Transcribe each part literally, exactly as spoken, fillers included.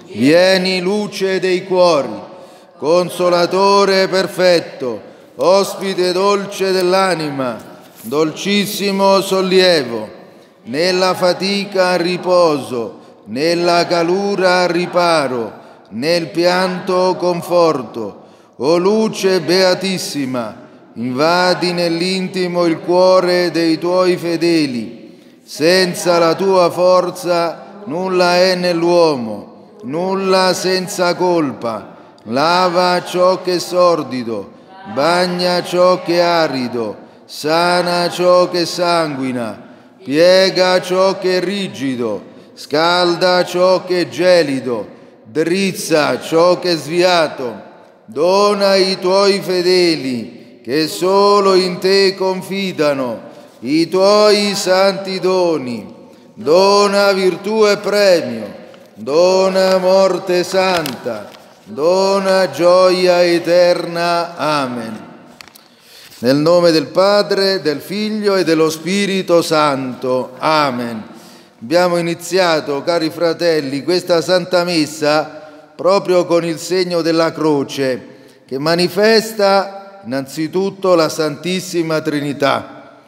Vieni luce dei cuori, consolatore perfetto, ospite dolce dell'anima, dolcissimo sollievo, nella fatica riposo, nella calura riparo, nel pianto conforto. O luce beatissima, invadi nell'intimo il cuore dei tuoi fedeli. Senza la tua forza nulla è nell'uomo, nulla senza colpa. Lava ciò che è sordido, bagna ciò che è arido, sana ciò che sanguina, piega ciò che è rigido, scalda ciò che è gelido, drizza ciò che è sviato. Dona ai tuoi fedeli che solo in te confidano i tuoi santi doni. Dona virtù e premio, dona morte santa, dona gioia eterna. Amen. Nel nome del Padre, del Figlio e dello Spirito Santo. Amen. Abbiamo iniziato, cari fratelli, questa Santa Messa proprio con il segno della croce, che manifesta innanzitutto la Santissima Trinità.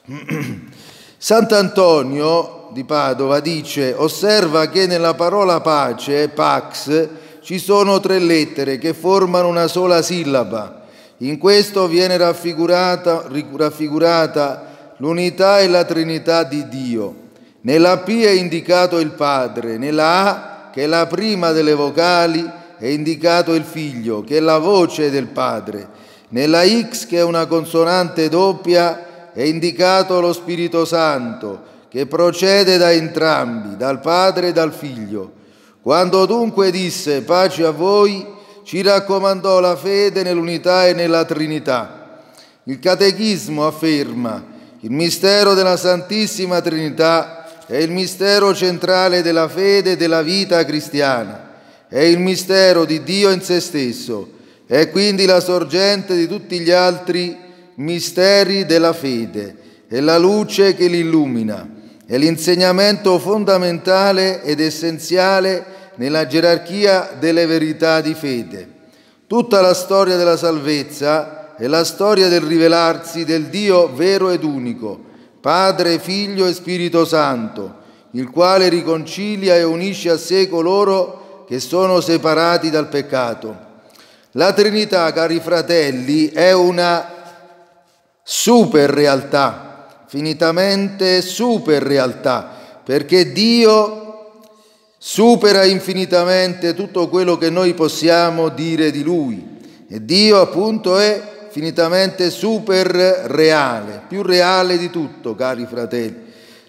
Sant'Antonio di Padova dice: osserva che nella parola pace, pax, ci sono tre lettere che formano una sola sillaba. In questo viene raffigurata, raffigurata l'unità e la Trinità di Dio. Nella P è indicato il Padre, nella A, che è la prima delle vocali, è indicato il Figlio, che è la voce del Padre. Nella X, che è una consonante doppia, è indicato lo Spirito Santo, che procede da entrambi, dal Padre e dal Figlio. Quando dunque disse pace a voi, ci raccomandò la fede nell'unità e nella Trinità. Il Catechismo afferma: il mistero della Santissima Trinità è il mistero centrale della fede e della vita cristiana. È il mistero di Dio in se stesso. È quindi la sorgente di tutti gli altri misteri della fede. È la luce che li illumina. È l'insegnamento fondamentale ed essenziale nella gerarchia delle verità di fede. Tutta la storia della salvezza è la storia del rivelarsi del Dio vero ed unico, Padre, Figlio e Spirito Santo, il quale riconcilia e unisce a sé coloro che sono separati dal peccato. La Trinità, cari fratelli, è una super realtà, finitamente super realtà, perché Dio supera infinitamente tutto quello che noi possiamo dire di Lui. E Dio appunto è finitamente super reale, più reale di tutto, cari fratelli.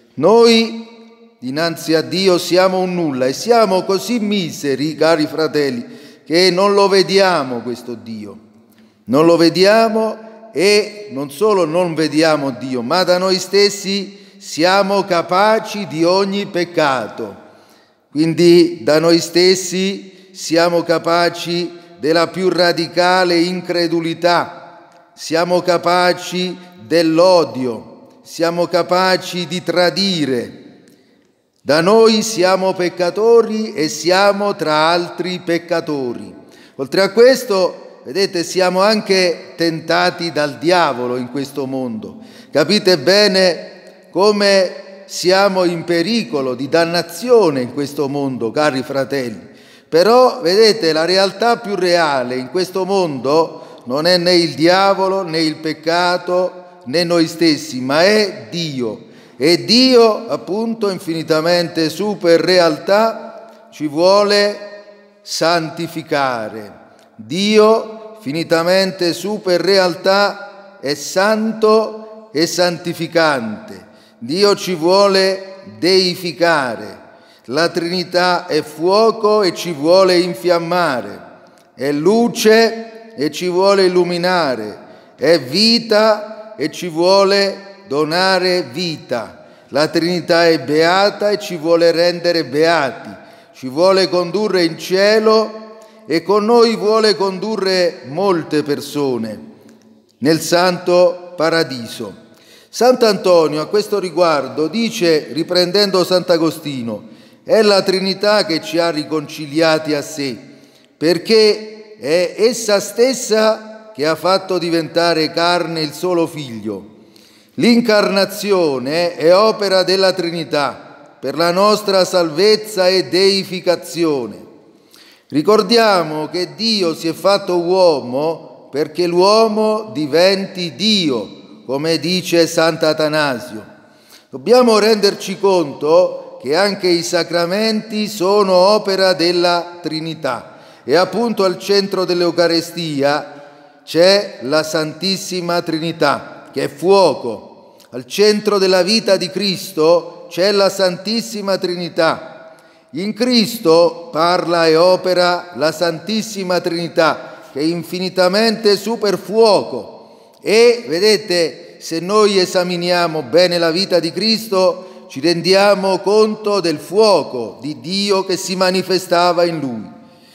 Noi dinanzi a Dio siamo un nulla e siamo così miseri, cari fratelli, che non lo vediamo questo Dio. Non lo vediamo e non solo non vediamo Dio, ma da noi stessi siamo capaci di ogni peccato. Quindi da noi stessi siamo capaci della più radicale incredulità. Siamo capaci dell'odio, siamo capaci di tradire. Da noi siamo peccatori e siamo tra altri peccatori. Oltre a questo, vedete, siamo anche tentati dal diavolo in questo mondo. Capite bene come siamo in pericolo di dannazione in questo mondo, cari fratelli. Però, vedete, la realtà più reale in questo mondo non è né il diavolo, né il peccato, né noi stessi, ma è Dio. E Dio, appunto, infinitamente super realtà, ci vuole santificare. Dio, finitamente super realtà, è santo e santificante. Dio ci vuole deificare. La Trinità è fuoco e ci vuole infiammare. È luce e ci vuole illuminare, è vita e ci vuole donare vita. La Trinità è beata e ci vuole rendere beati, ci vuole condurre in cielo e con noi vuole condurre molte persone nel santo paradiso. Sant'Antonio a questo riguardo dice, riprendendo Sant'Agostino: È la Trinità che ci ha riconciliati a sé, perché è essa stessa che ha fatto diventare carne il solo Figlio. L'incarnazione è opera della Trinità per la nostra salvezza e deificazione. Ricordiamo che Dio si è fatto uomo perché l'uomo diventi Dio, come dice Sant'Atanasio. Dobbiamo renderci conto che anche i sacramenti sono opera della Trinità e appunto al centro dell'Eucarestia c'è la Santissima Trinità, che è fuoco. Al centro della vita di Cristo c'è la Santissima Trinità. In Cristo parla e opera la Santissima Trinità, che è infinitamente super fuoco. E vedete, se noi esaminiamo bene la vita di Cristo, ci rendiamo conto del fuoco di Dio che si manifestava in Lui.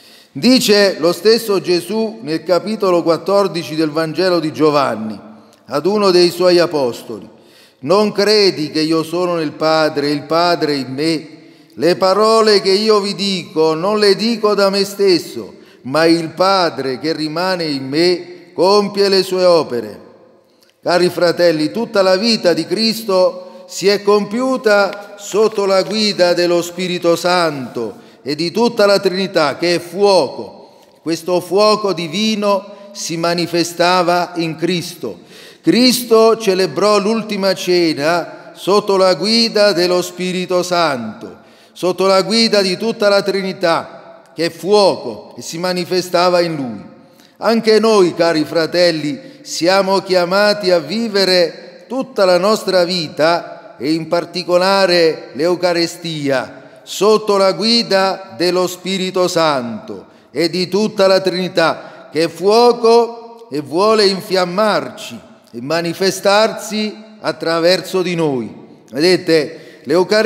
Dice lo stesso Gesù nel capitolo quattordici del Vangelo di Giovanni ad uno dei Suoi apostoli: non credi che io sono nel Padre e il Padre in me? Le parole che io vi dico non le dico da me stesso, ma il Padre che rimane in me compie le sue opere. Cari fratelli, tutta la vita di Cristo si è compiuta sotto la guida dello Spirito Santo e di tutta la Trinità, che è fuoco. Questo fuoco divino si manifestava in Cristo. Cristo celebrò l'ultima cena sotto la guida dello Spirito Santo, sotto la guida di tutta la Trinità, che è fuoco e si manifestava in Lui. Anche noi, cari fratelli, siamo chiamati a vivere tutta la nostra vita e in particolare l'Eucarestia sotto la guida dello Spirito Santo e di tutta la Trinità, che è fuoco e vuole infiammarci e manifestarsi attraverso di noi. Vedete,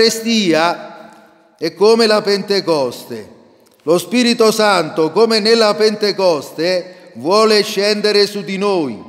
l'Eucarestia è come la Pentecoste. Lo Spirito Santo, come nella Pentecoste, vuole scendere su di noi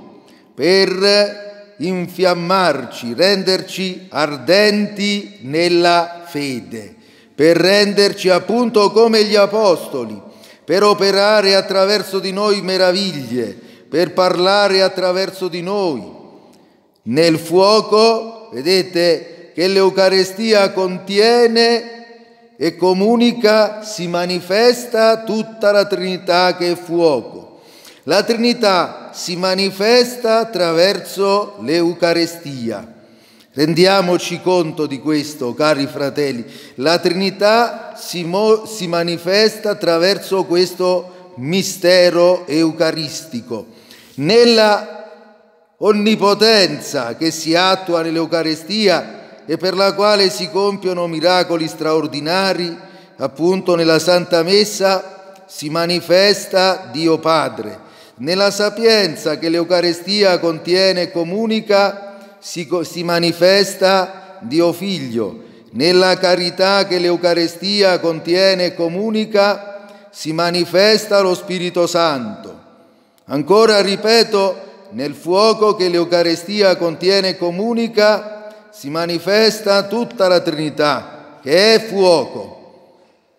per infiammarci, renderci ardenti nella fede, per renderci appunto come gli Apostoli, per operare attraverso di noi meraviglie, per parlare attraverso di noi. Nel fuoco, vedete, che l'Eucarestia contiene e comunica, si manifesta tutta la Trinità che è fuoco. La Trinità si manifesta attraverso l'Eucarestia. Rendiamoci conto di questo, cari fratelli. La Trinità si, mo- si manifesta attraverso questo mistero eucaristico. Nella onnipotenza che si attua nell'Eucarestia e per la quale si compiono miracoli straordinari, appunto nella Santa Messa si manifesta Dio Padre. Nella sapienza che l'Eucarestia contiene e comunica si, si manifesta Dio Figlio. Nella carità che l'Eucarestia contiene e comunica si manifesta lo Spirito Santo. Ancora ripeto, nel fuoco che l'Eucarestia contiene e comunica si manifesta tutta la Trinità, che è fuoco.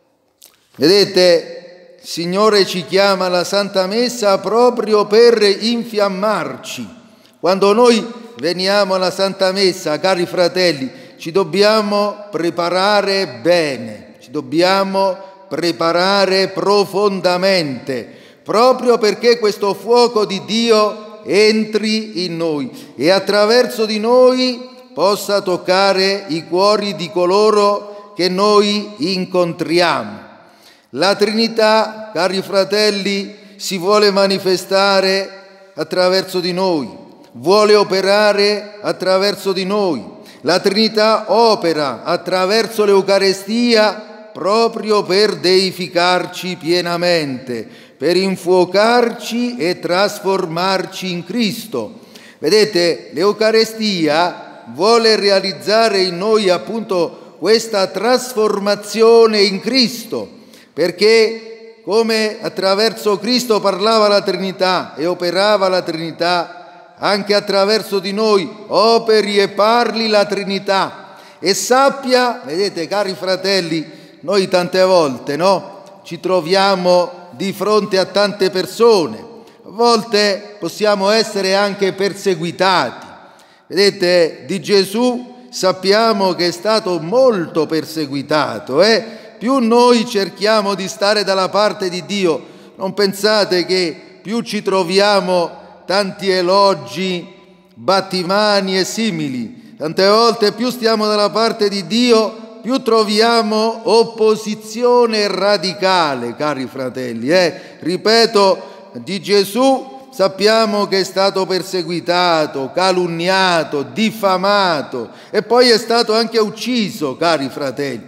Vedete, il Signore ci chiama alla Santa Messa proprio per infiammarci. Quando noi veniamo alla Santa Messa, cari fratelli, ci dobbiamo preparare bene, ci dobbiamo preparare profondamente, proprio perché questo fuoco di Dio entri in noi e attraverso di noi possa toccare i cuori di coloro che noi incontriamo. La Trinità, cari fratelli, si vuole manifestare attraverso di noi, vuole operare attraverso di noi. La Trinità opera attraverso l'Eucarestia proprio per deificarci pienamente, per infuocarci e trasformarci in Cristo. Vedete, l'Eucarestia vuole realizzare in noi appunto questa trasformazione in Cristo, perché come attraverso Cristo parlava la Trinità e operava la Trinità, anche attraverso di noi operi e parli la Trinità. E sappia, vedete cari fratelli, noi tante volte, no? Ci troviamo di fronte a tante persone, a volte possiamo essere anche perseguitati. Vedete, di Gesù sappiamo che è stato molto perseguitato, eh? Più noi cerchiamo di stare dalla parte di Dio, non pensate che più ci troviamo tanti elogi, battimani e simili. Tante volte più stiamo dalla parte di Dio, più troviamo opposizione radicale, cari fratelli. Eh? Ripeto, di Gesù sappiamo che è stato perseguitato, calunniato, diffamato e poi è stato anche ucciso, cari fratelli.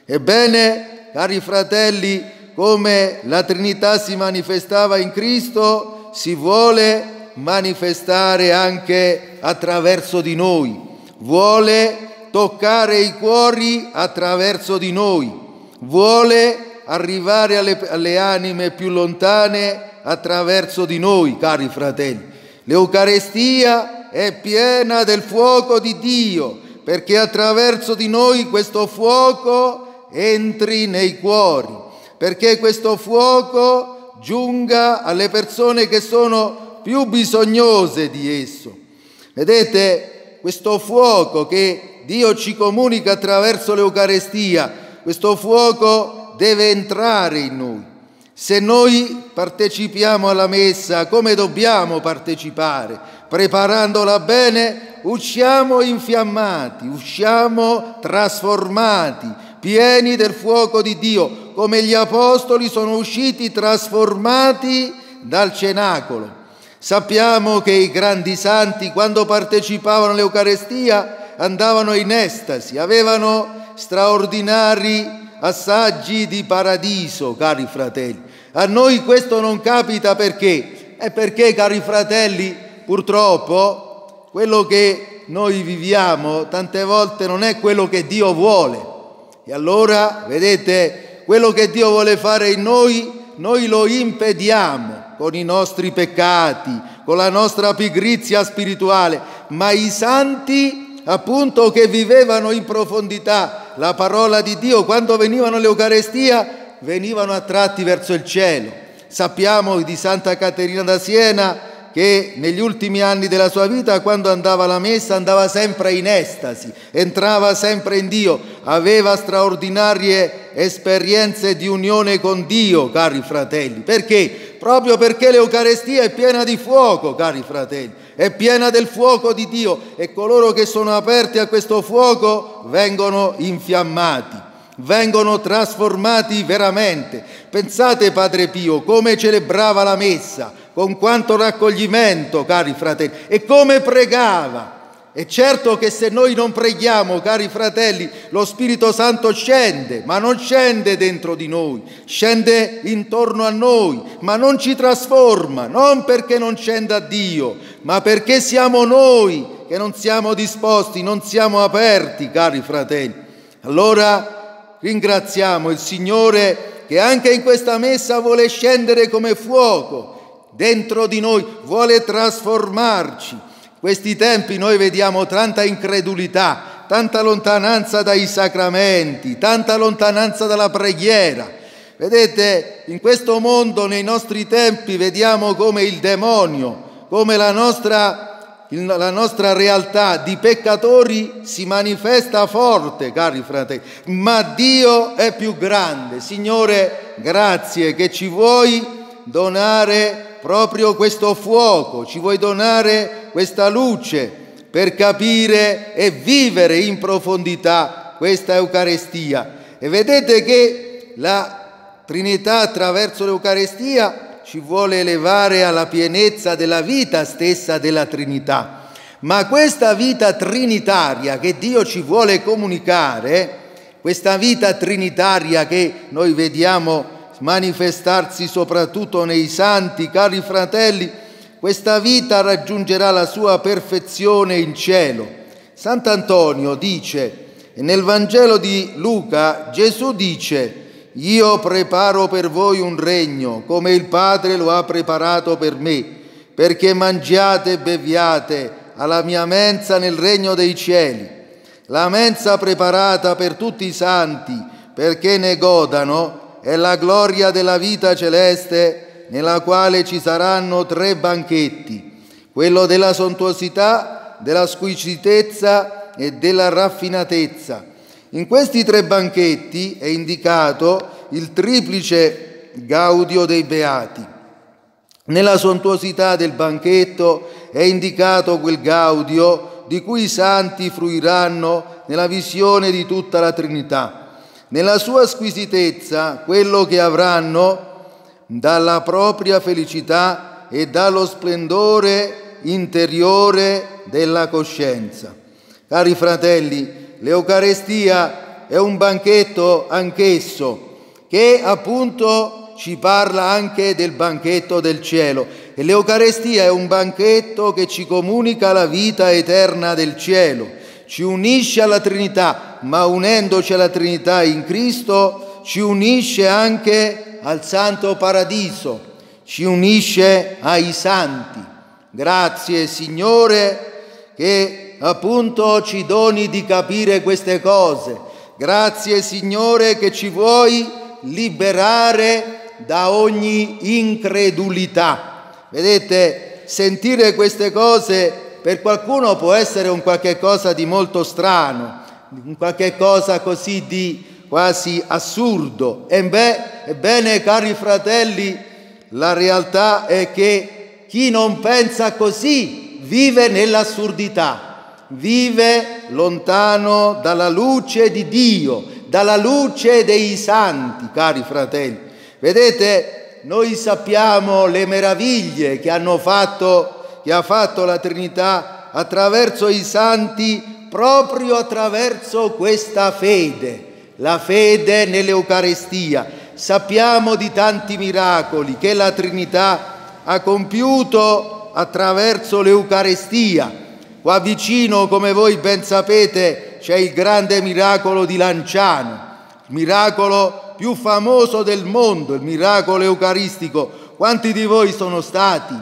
Ebbene, cari fratelli, come la Trinità si manifestava in Cristo, si vuole manifestare anche attraverso di noi, vuole toccare i cuori attraverso di noi, vuole arrivare alle, alle anime più lontane attraverso di noi, cari fratelli. L'Eucarestia è piena del fuoco di Dio, perché attraverso di noi questo fuoco entri nei cuori, perché questo fuoco giunga alle persone che sono più bisognose di esso. Vedete, questo fuoco che Dio ci comunica attraverso l'Eucarestia, questo fuoco deve entrare in noi. Se noi partecipiamo alla messa come dobbiamo partecipare, preparandola bene, usciamo infiammati, usciamo trasformati, pieni del fuoco di Dio, come gli apostoli sono usciti trasformati dal cenacolo. Sappiamo che i grandi santi, quando partecipavano all'Eucarestia, andavano in estasi, avevano straordinari assaggi di paradiso, cari fratelli. A noi questo non capita perché? È perché, cari fratelli, purtroppo quello che noi viviamo tante volte non è quello che Dio vuole. E allora, vedete, quello che Dio vuole fare in noi, noi lo impediamo con i nostri peccati, con la nostra pigrizia spirituale, ma i santi, appunto, che vivevano in profondità la parola di Dio, quando venivano all'Eucarestia, venivano attratti verso il cielo. Sappiamo di Santa Caterina da Siena che negli ultimi anni della sua vita, quando andava alla messa, andava sempre in estasi, entrava sempre in Dio, aveva straordinarie esperienze di unione con Dio, cari fratelli. Perché? Proprio perché l'Eucarestia è piena di fuoco, cari fratelli, è piena del fuoco di Dio e coloro che sono aperti a questo fuoco vengono infiammati, vengono trasformati veramente. Pensate, Padre Pio, come celebrava la messa, con quanto raccoglimento, cari fratelli, e come pregava. E certo che se noi non preghiamo, cari fratelli, lo Spirito Santo scende, ma non scende dentro di noi, scende intorno a noi, ma non ci trasforma, non perché non scenda Dio, ma perché siamo noi che non siamo disposti, non siamo aperti, cari fratelli. Allora ringraziamo il Signore che anche in questa messa vuole scendere come fuoco dentro di noi, vuole trasformarci. In questi tempi noi vediamo tanta incredulità, tanta lontananza dai sacramenti, tanta lontananza dalla preghiera. Vedete, in questo mondo, nei nostri tempi, vediamo come il demonio, come la nostra, la nostra realtà di peccatori si manifesta forte, cari fratelli. Ma Dio è più grande. Signore, grazie che ci vuoi donare proprio questo fuoco, ci vuoi donare questa luce per capire e vivere in profondità questa Eucarestia. E vedete che la Trinità attraverso l'Eucarestia ci vuole elevare alla pienezza della vita stessa della Trinità. Ma questa vita trinitaria che Dio ci vuole comunicare, questa vita trinitaria che noi vediamo manifestarsi soprattutto nei santi, cari fratelli, questa vita raggiungerà la sua perfezione in cielo. Sant'Antonio dice, e nel Vangelo di Luca Gesù dice: io preparo per voi un regno, come il Padre lo ha preparato per me, perché mangiate e beviate alla mia mensa nel regno dei cieli. La mensa preparata per tutti i santi, perché ne godano, è la gloria della vita celeste, nella quale ci saranno tre banchetti, quello della sontuosità, della squisitezza e della raffinatezza. In questi tre banchetti è indicato il triplice gaudio dei beati. Nella sontuosità del banchetto è indicato quel gaudio di cui i santi fruiranno nella visione di tutta la Trinità. Nella sua squisitezza, quello che avranno dalla propria felicità e dallo splendore interiore della coscienza. Cari fratelli, l'Eucarestia è un banchetto anch'esso, che appunto ci parla anche del banchetto del cielo. E l'Eucarestia è un banchetto che ci comunica la vita eterna del cielo, ci unisce alla Trinità, ma unendoci alla Trinità in Cristo ci unisce anche al Santo Paradiso, ci unisce ai santi. Grazie Signore che appunto ci doni di capire queste cose. Grazie Signore che ci vuoi liberare da ogni incredulità. Vedete, sentire queste cose per qualcuno può essere un qualche cosa di molto strano, un qualche cosa così di quasi assurdo. E beh, ebbene, cari fratelli, la realtà è che chi non pensa così vive nell'assurdità, vive lontano dalla luce di Dio, dalla luce dei santi, cari fratelli. Vedete, noi sappiamo le meraviglie che hanno fatto, che ha fatto la Trinità attraverso i santi, proprio attraverso questa fede, la fede nell'Eucarestia. Sappiamo di tanti miracoli che la Trinità ha compiuto attraverso l'Eucarestia. Qua vicino, come voi ben sapete, c'è il grande miracolo di Lanciano, il miracolo più famoso del mondo, il miracolo eucaristico. Quanti di voi sono stati?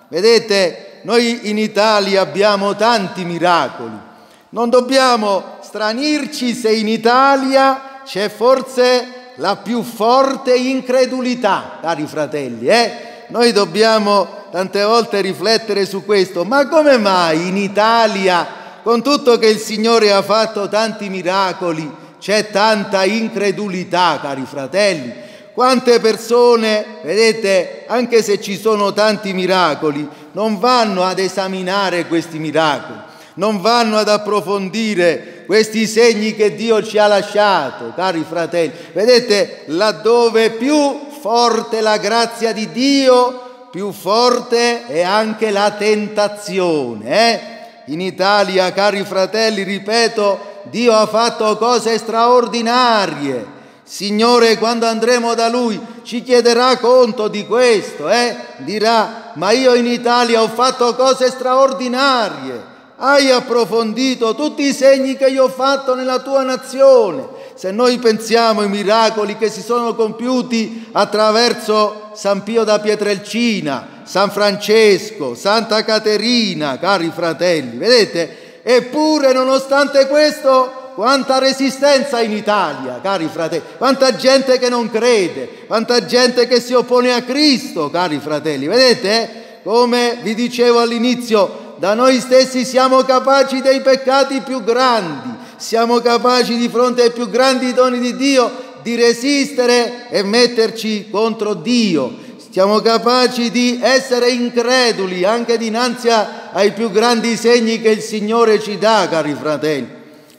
Vedete, noi in Italia abbiamo tanti miracoli. Non dobbiamo stranirci se in Italia c'è forse la più forte incredulità, cari fratelli, eh? Noi dobbiamo tante volte riflettere su questo. Ma come mai in Italia, con tutto che il Signore ha fatto tanti miracoli, c'è tanta incredulità, cari fratelli? Quante persone, vedete, anche se ci sono tanti miracoli, non vanno ad esaminare questi miracoli, non vanno ad approfondire questi segni che Dio ci ha lasciato, cari fratelli. Vedete, laddove più forte la grazia di Dio, più forte è anche la tentazione. Eh? In Italia, cari fratelli, ripeto, Dio ha fatto cose straordinarie. Signore, quando andremo da Lui, ci chiederà conto di questo, eh? Dirà: ma io in Italia ho fatto cose straordinarie. Hai approfondito tutti i segni che io ho fatto nella tua nazione. Se noi pensiamo ai miracoli che si sono compiuti attraverso San Pio da Pietrelcina, San Francesco, Santa Caterina, cari fratelli, vedete? Eppure, nonostante questo, quanta resistenza in Italia, cari fratelli, quanta gente che non crede, quanta gente che si oppone a Cristo, cari fratelli, vedete? Come vi dicevo all'inizio, da noi stessi siamo capaci dei peccati più grandi, siamo capaci di fronte ai più grandi doni di Dio di resistere e metterci contro Dio. Siamo capaci di essere increduli anche dinanzi ai più grandi segni che il Signore ci dà, cari fratelli.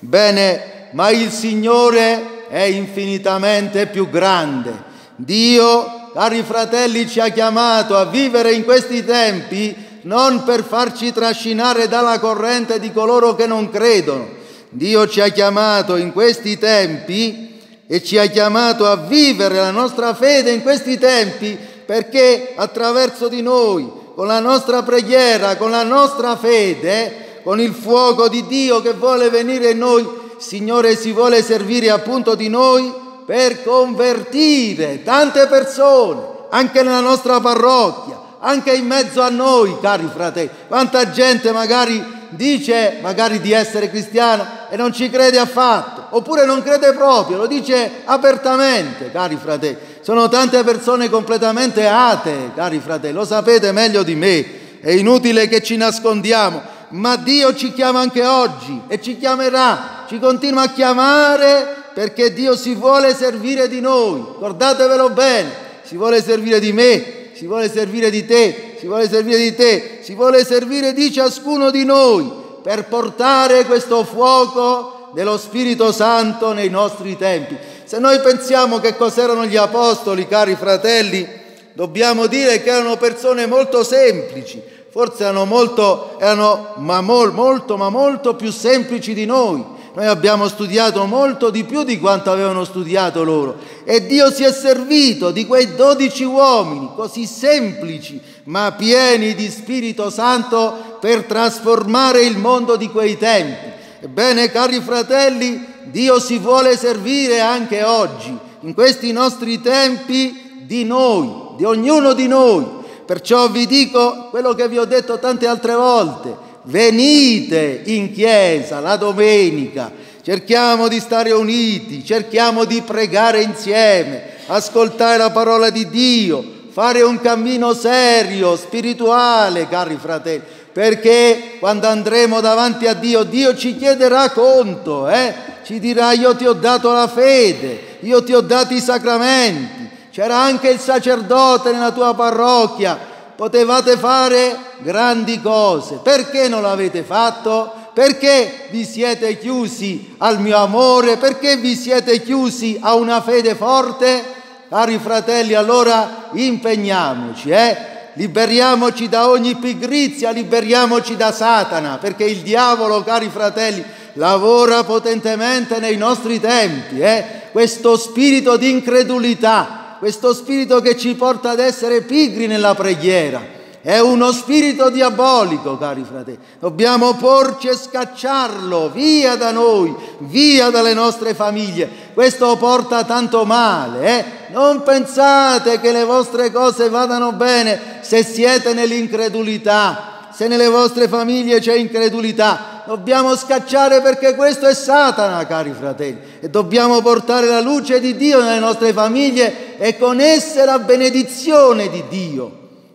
Bene, ma il Signore è infinitamente più grande. Dio, cari fratelli, ci ha chiamato a vivere in questi tempi non per farci trascinare dalla corrente di coloro che non credono. Dio ci ha chiamato in questi tempi e ci ha chiamato a vivere la nostra fede in questi tempi, perché attraverso di noi, con la nostra preghiera, con la nostra fede, con il fuoco di Dio che vuole venire in noi, Signore si vuole servire appunto di noi per convertire tante persone, anche nella nostra parrocchia, anche in mezzo a noi, cari fratelli. Quanta gente magari dice magari di essere cristiana e non ci crede affatto. oppure non crede proprio, lo dice apertamente, cari fratelli. Sono tante persone completamente atee, cari fratelli, lo sapete meglio di me, è inutile che ci nascondiamo, ma Dio ci chiama anche oggi e ci chiamerà, ci continua a chiamare perché Dio si vuole servire di noi, guardatevelo bene, si vuole servire di me, si vuole servire di te, si vuole servire di te, si vuole servire di ciascuno di noi per portare questo fuoco dello Spirito Santo nei nostri tempi. Se noi pensiamo che cos'erano gli apostoli, cari fratelli, dobbiamo dire che erano persone molto semplici, forse erano molto, erano ma mol, molto, ma molto più semplici di noi. Noi abbiamo studiato molto di più di quanto avevano studiato loro e Dio si è servito di quei dodici uomini così semplici ma pieni di Spirito Santo per trasformare il mondo di quei tempi. Ebbene, cari fratelli, Dio si vuole servire anche oggi, in questi nostri tempi, di noi, di ognuno di noi. Perciò vi dico quello che vi ho detto tante altre volte. Venite in chiesa la domenica, cerchiamo di stare uniti, cerchiamo di pregare insieme, ascoltare la parola di Dio, fare un cammino serio, spirituale, cari fratelli, perché quando andremo davanti a Dio, Dio ci chiederà conto, eh? Ci dirà: io ti ho dato la fede, io ti ho dato i sacramenti, c'era anche il sacerdote nella tua parrocchia, potevate fare grandi cose, perché non l'avete fatto? Perché vi siete chiusi al mio amore? Perché vi siete chiusi a una fede forte? Cari fratelli, allora impegniamoci, eh? Liberiamoci da ogni pigrizia, liberiamoci da Satana, perché il diavolo, cari fratelli, lavora potentemente nei nostri tempi, eh? Questo spirito di incredulità, questo spirito che ci porta ad essere pigri nella preghiera, è uno spirito diabolico, cari fratelli. Dobbiamo porci e scacciarlo via da noi, via dalle nostre famiglie. Questo porta tanto male, eh? Non pensate che le vostre cose vadano bene se siete nell'incredulità, se nelle vostre famiglie c'è incredulità. Dobbiamo scacciare, perché questo è Satana, cari fratelli, e dobbiamo portare la luce di Dio nelle nostre famiglie e con esse la benedizione di Dio.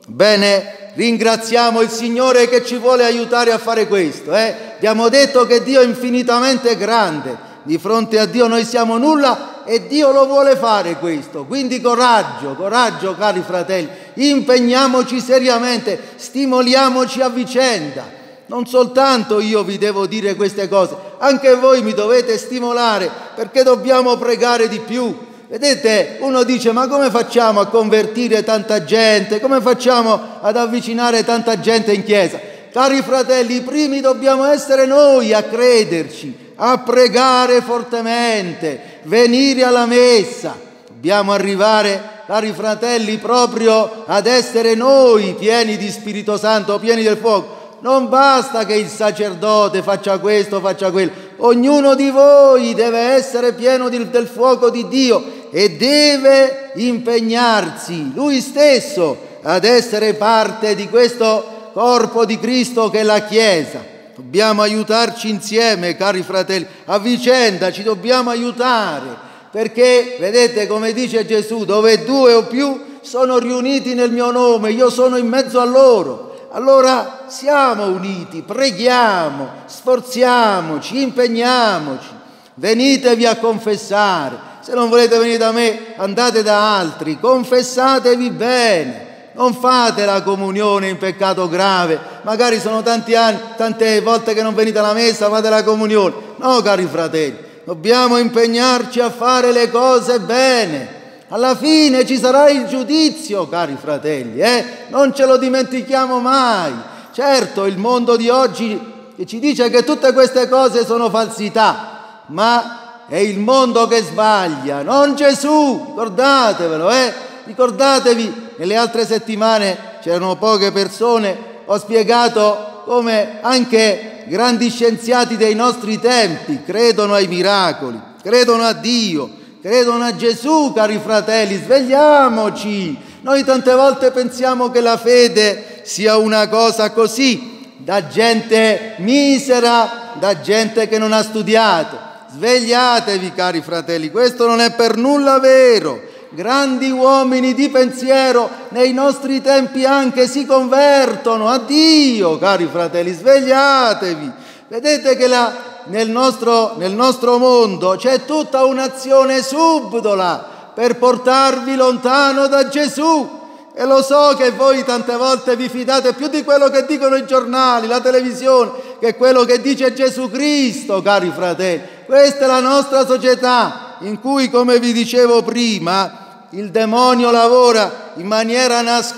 Bene, ringraziamo il Signore che ci vuole aiutare a fare questo. Eh? Abbiamo detto che Dio è infinitamente grande, di fronte a Dio noi siamo nulla e Dio lo vuole fare questo. Quindi coraggio, coraggio, cari fratelli, impegniamoci seriamente, stimoliamoci a vicenda. Non soltanto io vi devo dire queste cose, anche voi mi dovete stimolare, perché dobbiamo pregare di più. Vedete, uno dice: ma come facciamo a convertire tanta gente? Come facciamo ad avvicinare tanta gente in chiesa? Cari fratelli, i primi dobbiamo essere noi a crederci, a pregare fortemente, venire alla messa. Dobbiamo arrivare, cari fratelli, proprio ad essere noi pieni di Spirito Santo, pieni del fuoco. Non basta che il sacerdote faccia questo, faccia quello. Ognuno di voi deve essere pieno di, del fuoco di Dio e deve impegnarsi lui stesso ad essere parte di questo corpo di Cristo che è la Chiesa. Dobbiamo aiutarci insieme, cari fratelli, a vicenda ci dobbiamo aiutare, perché vedete, come dice Gesù, dove due o più sono riuniti nel mio nome, io sono in mezzo a loro. Allora siamo uniti, preghiamo, sforziamoci, impegniamoci, venitevi a confessare. Se non volete venire da me, andate da altri, confessatevi bene. Non fate la comunione in peccato grave, magari sono tanti anni, tante volte che non venite alla messa, fate la comunione. No, cari fratelli, dobbiamo impegnarci a fare le cose bene. Alla fine ci sarà il giudizio, cari fratelli, eh? Non ce lo dimentichiamo mai. Certo, il mondo di oggi ci dice che tutte queste cose sono falsità, ma è il mondo che sbaglia, non Gesù, ricordatevelo, eh? Ricordatevi, nelle altre settimane c'erano poche persone, ho spiegato come anche grandi scienziati dei nostri tempi credono ai miracoli, credono a Dio, credono a Gesù, cari fratelli, svegliamoci. Noi tante volte pensiamo che la fede sia una cosa così, da gente misera, da gente che non ha studiato. Svegliatevi, cari fratelli, questo non è per nulla vero. Grandi uomini di pensiero nei nostri tempi anche si convertono a Dio, cari fratelli, svegliatevi. Vedete che la, nel, nostro, nel nostro mondo c'è tutta un'azione subdola per portarvi lontano da Gesù. E lo so che voi tante volte vi fidate più di quello che dicono i giornali, la televisione, che quello che dice Gesù Cristo, cari fratelli. Questa è la nostra società in cui, come vi dicevo prima, il demonio lavora in maniera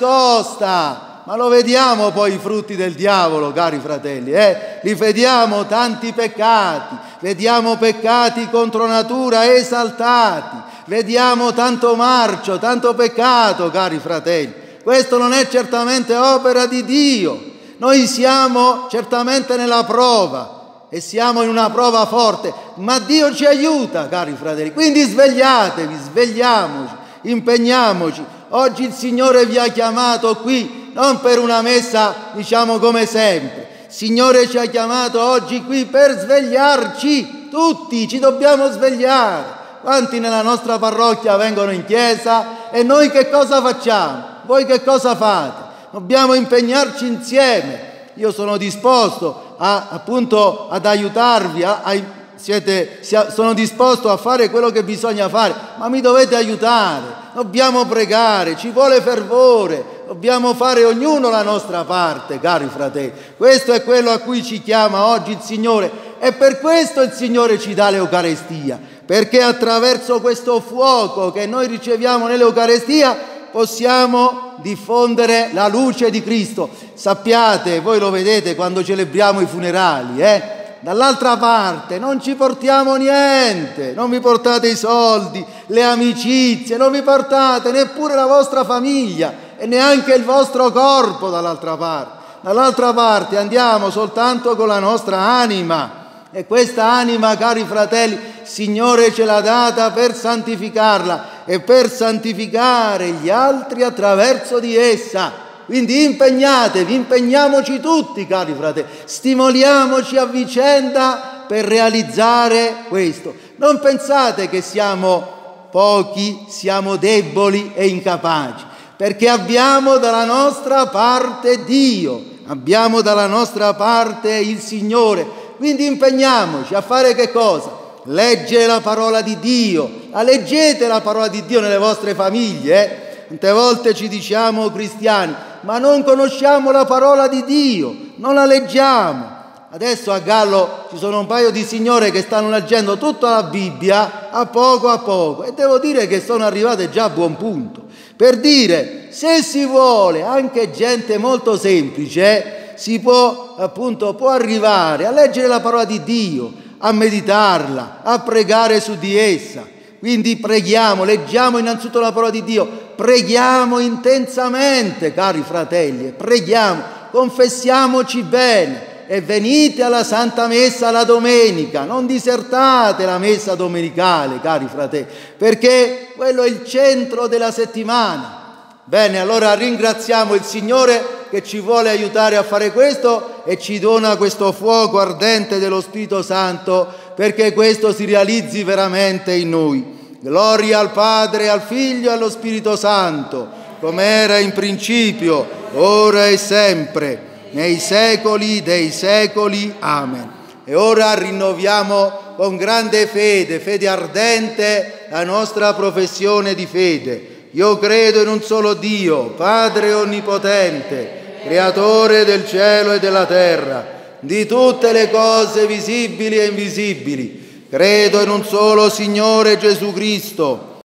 nascosta, ma lo vediamo poi i frutti del diavolo, cari fratelli, eh? Li vediamo tanti peccati, vediamo peccati contro natura esaltati, vediamo tanto marcio, tanto peccato, cari fratelli. Questo non è certamente opera di Dio. Noi siamo certamente nella prova e siamo in una prova forte, ma Dio ci aiuta, cari fratelli. Quindi svegliatevi, svegliamoci, impegniamoci. Oggi il Signore vi ha chiamato qui non per una messa, diciamo, come sempre. Il Signore ci ha chiamato oggi qui per svegliarci, tutti ci dobbiamo svegliare. Quanti nella nostra parrocchia vengono in chiesa e noi che cosa facciamo? Voi che cosa fate? Dobbiamo impegnarci insieme. Io sono disposto a, appunto ad aiutarvi, a, a, siete, sono disposto a fare quello che bisogna fare, ma mi dovete aiutare. Dobbiamo pregare, ci vuole fervore, dobbiamo fare ognuno la nostra parte, cari fratelli. Questo è quello a cui ci chiama oggi il Signore e per questo il Signore ci dà l'Eucarestia, perché attraverso questo fuoco che noi riceviamo nell'Eucarestia possiamo diffondere la luce di Cristo. Sappiate, voi lo vedete quando celebriamo i funerali, eh? Dall'altra parte non ci portiamo niente, non vi portate i soldi, le amicizie, non vi portate neppure la vostra famiglia e neanche il vostro corpo dall'altra parte. Dall'altra parte andiamo soltanto con la nostra anima e questa anima, cari fratelli, il Signore ce l'ha data per santificarla e per santificare gli altri attraverso di essa. Quindi impegnatevi, impegniamoci tutti, cari fratelli, stimoliamoci a vicenda per realizzare questo. Non pensate che siamo pochi, siamo deboli e incapaci, perché abbiamo dalla nostra parte Dio, abbiamo dalla nostra parte il Signore. Quindi impegniamoci a fare che cosa? Leggere la parola di Dio, la leggete la parola di Dio nelle vostre famiglie, eh? Tante volte ci diciamo cristiani, ma non conosciamo la parola di Dio, non la leggiamo. Adesso a Gallo ci sono un paio di signore che stanno leggendo tutta la Bibbia a poco a poco e devo dire che sono arrivate già a buon punto. Per dire, se si vuole, anche gente molto semplice, si può appunto può arrivare a leggere la parola di Dio, a meditarla, a pregare su di essa. Quindi preghiamo, leggiamo innanzitutto la parola di Dio, preghiamo intensamente, cari fratelli, preghiamo, confessiamoci bene e venite alla Santa Messa la domenica, non disertate la Messa domenicale, cari fratelli, perché quello è il centro della settimana. Bene, allora ringraziamo il Signore che ci vuole aiutare a fare questo e ci dona questo fuoco ardente dello Spirito Santo perché questo si realizzi veramente in noi. Gloria al Padre, al Figlio e allo Spirito Santo, come era in principio, ora e sempre, nei secoli dei secoli. Amen. E ora rinnoviamo con grande fede, fede ardente, la nostra professione di fede. Io credo in un solo Dio, Padre onnipotente, Creatore del cielo e della terra, di tutte le cose visibili e invisibili. Credo in un solo Signore Gesù Cristo,